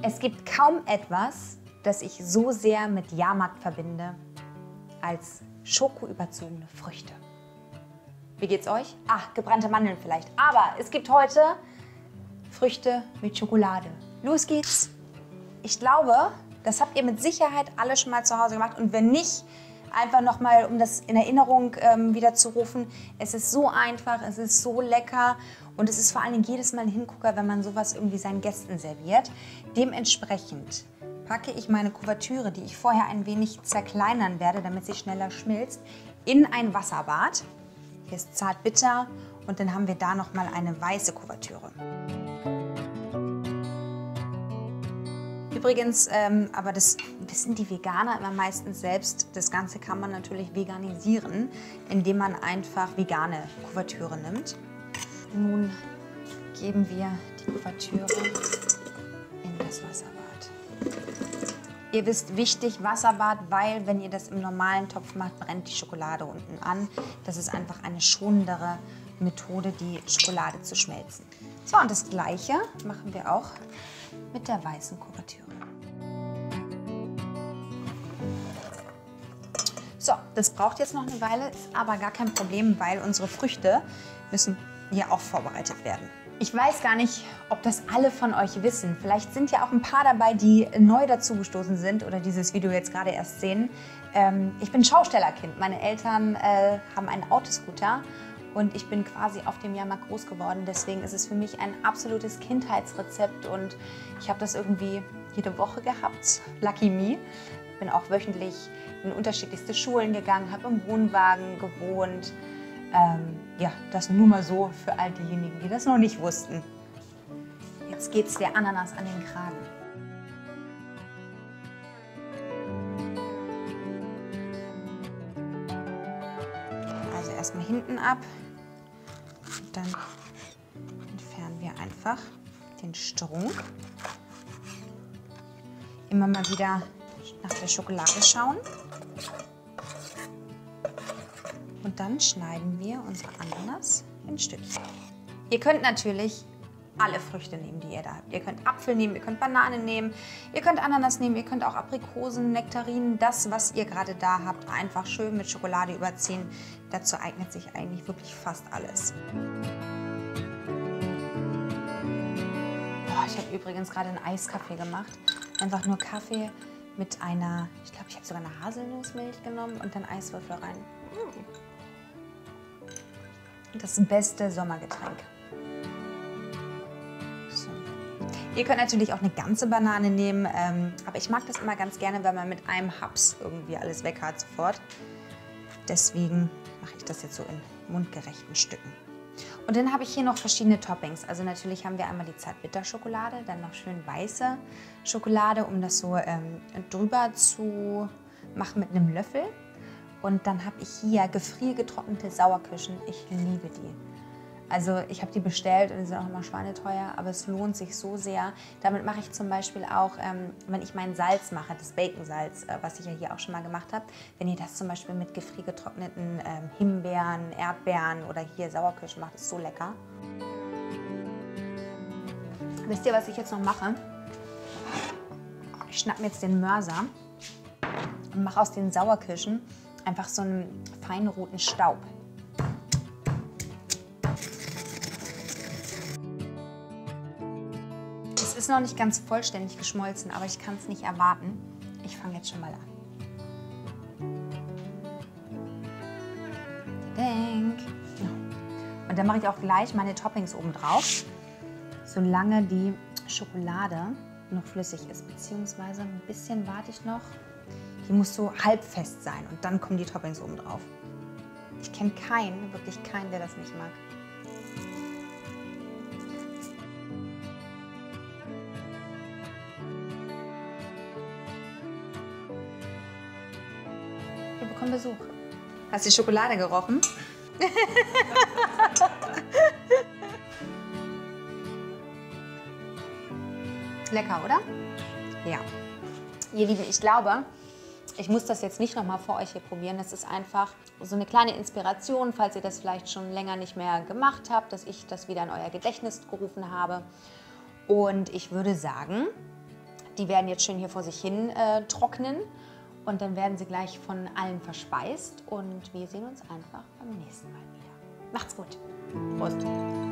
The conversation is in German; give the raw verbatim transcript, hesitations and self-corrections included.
Es gibt kaum etwas, das ich so sehr mit Jahrmarkt verbinde, als schokoüberzogene Früchte. Wie geht's euch? Ach, gebrannte Mandeln vielleicht. Aber es gibt heute Früchte mit Schokolade. Los geht's! Ich glaube, das habt ihr mit Sicherheit alle schon mal zu Hause gemacht. Und wenn nicht, einfach nochmal, um das in Erinnerung ähm, wieder zu rufen. Es ist so einfach, es ist so lecker und es ist vor allen Dingen jedes Mal ein Hingucker, wenn man sowas irgendwie seinen Gästen serviert. Dementsprechend packe ich meine Kuvertüre, die ich vorher ein wenig zerkleinern werde, damit sie schneller schmilzt, in ein Wasserbad. Hier ist Zartbitter und dann haben wir da nochmal eine weiße Kuvertüre. Übrigens, ähm, aber das wissen die Veganer immer meistens selbst, das Ganze kann man natürlich veganisieren, indem man einfach vegane Kuvertüre nimmt. Nun geben wir die Kuvertüre in das Wasserbad. Ihr wisst, wichtig Wasserbad, weil wenn ihr das im normalen Topf macht, brennt die Schokolade unten an. Das ist einfach eine schonendere Methode, die Schokolade zu schmelzen. So, und das Gleiche machen wir auch mit der weißen Kuvertüre. So, das braucht jetzt noch eine Weile, ist aber gar kein Problem, weil unsere Früchte müssen ja auch vorbereitet werden. Ich weiß gar nicht, ob das alle von euch wissen. Vielleicht sind ja auch ein paar dabei, die neu dazugestoßen sind oder dieses Video jetzt gerade erst sehen. Ähm, ich bin Schaustellerkind. Meine Eltern äh, haben einen Autoscooter und ich bin quasi auf dem Jahrmarkt groß geworden. Deswegen ist es für mich ein absolutes Kindheitsrezept und ich habe das irgendwie jede Woche gehabt. Lucky me. Ich bin auch wöchentlich in unterschiedlichste Schulen gegangen, habe im Wohnwagen gewohnt. Ähm, ja, das nur mal so für all diejenigen, die das noch nicht wussten. Jetzt geht's der Ananas an den Kragen. Also erstmal hinten ab und dann entfernen wir einfach den Strunk. Immer mal wieder nach der Schokolade schauen. Und dann schneiden wir unsere Ananas in Stückchen. Ihr könnt natürlich alle Früchte nehmen, die ihr da habt. Ihr könnt Apfel nehmen, ihr könnt Banane nehmen, ihr könnt Ananas nehmen, ihr könnt auch Aprikosen, Nektarinen, das, was ihr gerade da habt, einfach schön mit Schokolade überziehen. Dazu eignet sich eigentlich wirklich fast alles. Oh, ich habe übrigens gerade einen Eiskaffee gemacht. Einfach nur Kaffee mit einer, ich glaube, ich habe sogar eine Haselnussmilch genommen und dann Eiswürfel rein. Das beste Sommergetränk. So. Ihr könnt natürlich auch eine ganze Banane nehmen, ähm, aber ich mag das immer ganz gerne, wenn man mit einem Haps irgendwie alles weg hat sofort. Deswegen mache ich das jetzt so in mundgerechten Stücken. Und dann habe ich hier noch verschiedene Toppings. Also natürlich haben wir einmal die Zartbitterschokolade, dann noch schön weiße Schokolade, um das so ähm, drüber zu machen mit einem Löffel. Und dann habe ich hier gefriergetrocknete Sauerkirschen. Ich liebe die. Also ich habe die bestellt und die sind auch immer schweineteuer, aber es lohnt sich so sehr. Damit mache ich zum Beispiel auch, ähm, wenn ich mein Salz mache, das Baconsalz, äh, was ich ja hier auch schon mal gemacht habe, wenn ihr das zum Beispiel mit gefriergetrockneten ähm, Himbeeren, Erdbeeren oder hier Sauerkirschen macht, ist so lecker. Wisst ihr, was ich jetzt noch mache? Ich schnappe mir jetzt den Mörser und mache aus den Sauerkirschen einfach so einen feinen roten Staub. Es ist noch nicht ganz vollständig geschmolzen, aber ich kann es nicht erwarten. Ich fange jetzt schon mal an. Denk. Und dann mache ich auch gleich meine Toppings oben drauf, solange die Schokolade noch flüssig ist, beziehungsweise ein bisschen warte ich noch. Die muss so halbfest sein und dann kommen die Toppings oben drauf. Ich kenne keinen, wirklich keinen, der das nicht mag. Wir bekommen Besuch. Hast du die Schokolade gerochen? Lecker, oder? Ja. Ihr Lieben, ich glaube, ich muss das jetzt nicht nochmal vor euch hier probieren. Das ist einfach so eine kleine Inspiration, falls ihr das vielleicht schon länger nicht mehr gemacht habt, dass ich das wieder in euer Gedächtnis gerufen habe. Und ich würde sagen, Die werden jetzt schön hier vor sich hin äh, trocknen und dann werden sie gleich von allen verspeist und wir sehen uns einfach beim nächsten Mal wieder. Macht's gut. Prost.